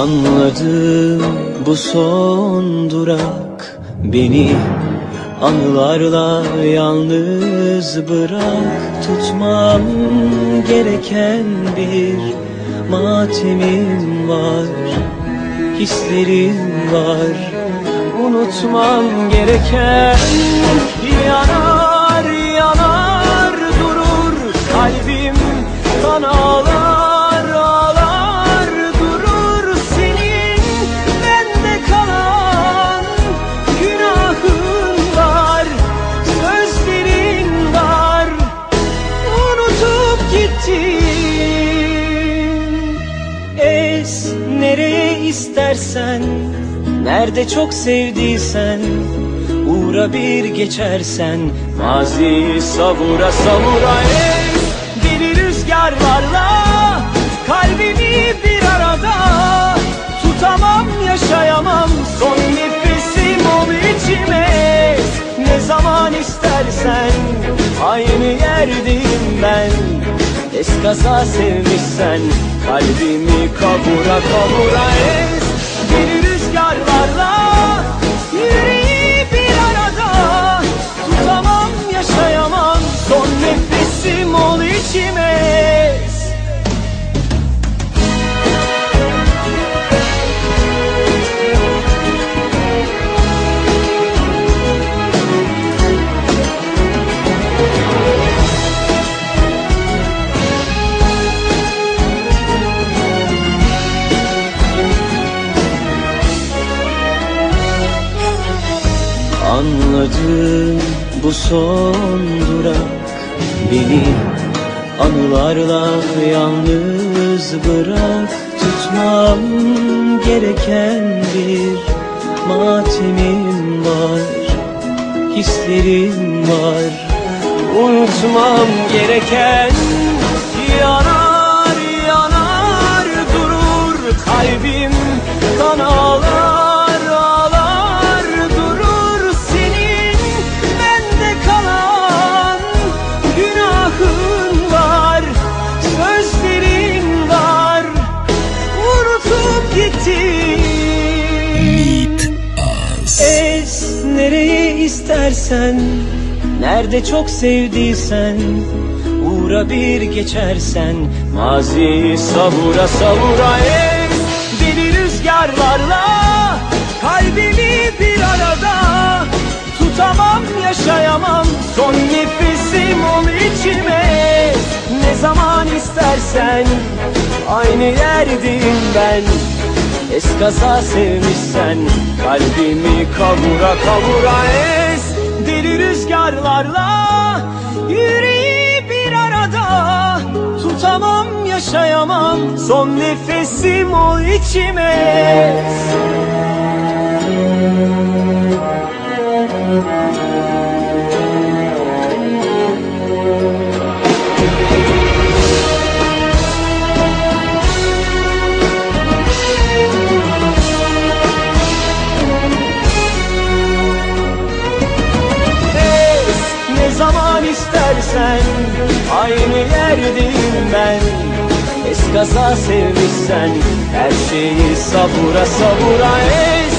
Anladım, bu son durak. Beni anılarla yalnız bırak. Tutmam gereken bir matemim var, hislerim var. Unutmam gereken, yanar yanar durur kalbim, kan ağlar ağlar durur. Senin bende kalan günahın var, sözlerin var, unutup gittin. Es nereye istersen, nerede çok sevdiysen, uğra bir geçersen. Maziyi savura savura es deli rüzgarlarla kalbimi bir arada. Tutamam, yaşayamam, son nefesim ol içime. Ne zaman istersen aynı yerdeyim ben. Eskaza sevmişsen kalbimi kavura kavura es deli rüzgarlarla yüreği bir arada. Tutamam, yaşayamam, son nefesim ol içime. Anladım, bu son durak. Beni anılarla yalnız bırak. Tutmam gereken bir matemim var, hislerim var. Unutmam gereken, yanar yanar durur kalbim, kan ağlar. Es nereye istersen, nerede çok sevdiysen, uğra bir geçersen. Maziyi savura savura es deli rüzgarlarla kalbimi bir arada. Tutamam, yaşayamam, son nefesim ol içime. Ne zaman istersen aynı yerdeyim ben. Eskaza sevmişsen kalbimi kavura kavura es deli rüzgarlarla yüreği bir arada. Tutamam, yaşayamam, son nefesim ol içime. İstersen aynı yerdeyim ben. Eskaza sevmişsen her şeyi savura savura es